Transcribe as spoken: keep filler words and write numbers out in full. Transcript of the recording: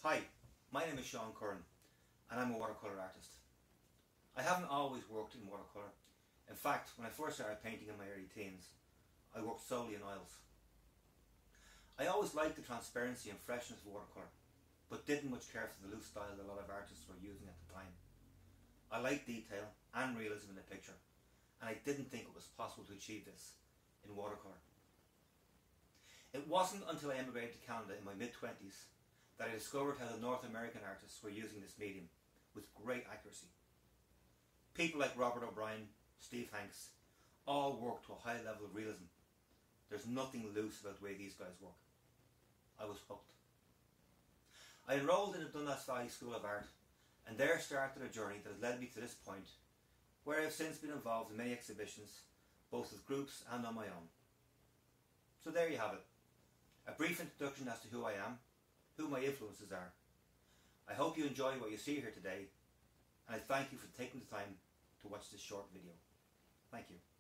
Hi, my name is Sean Curran and I'm a watercolour artist. I haven't always worked in watercolour. In fact, when I first started painting in my early teens, I worked solely in oils. I always liked the transparency and freshness of watercolour, but didn't much care for the loose style that a lot of artists were using at the time. I liked detail and realism in the picture, and I didn't think it was possible to achieve this in watercolour. It wasn't until I emigrated to Canada in my mid twenties that I discovered how the North American artists were using this medium with great accuracy. People like Robert O'Brien, Steve Hanks, all work to a high level of realism. There's nothing loose about the way these guys work. I was hooked. I enrolled in the Dundas Valley School of Art, and there started a journey that has led me to this point, where I have since been involved in many exhibitions, both with groups and on my own. So there you have it. A brief introduction as to who I am, who my influences are. I hope you enjoy what you see here today, and I thank you for taking the time to watch this short video. Thank you.